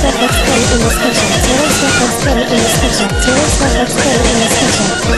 Swift looks pretty in this picture. Taylor Swift looks pretty in this picture. Taylor Swift looks pretty in this picture.